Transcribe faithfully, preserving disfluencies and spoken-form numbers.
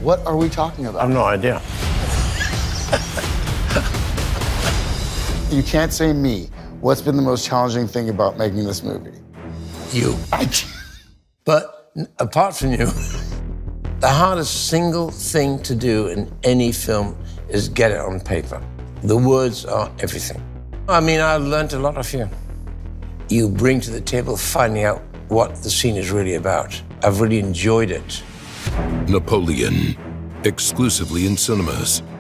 What are we talking about? I have no idea. You can't say me. What's been the most challenging thing about making this movie? You. I can't. But apart from you, the hardest single thing to do in any film is get it on paper. The words are everything. I mean, I've learned a lot of you. You bring to the table finding out what the scene is really about. I've really enjoyed it. Napoleon, exclusively in cinemas.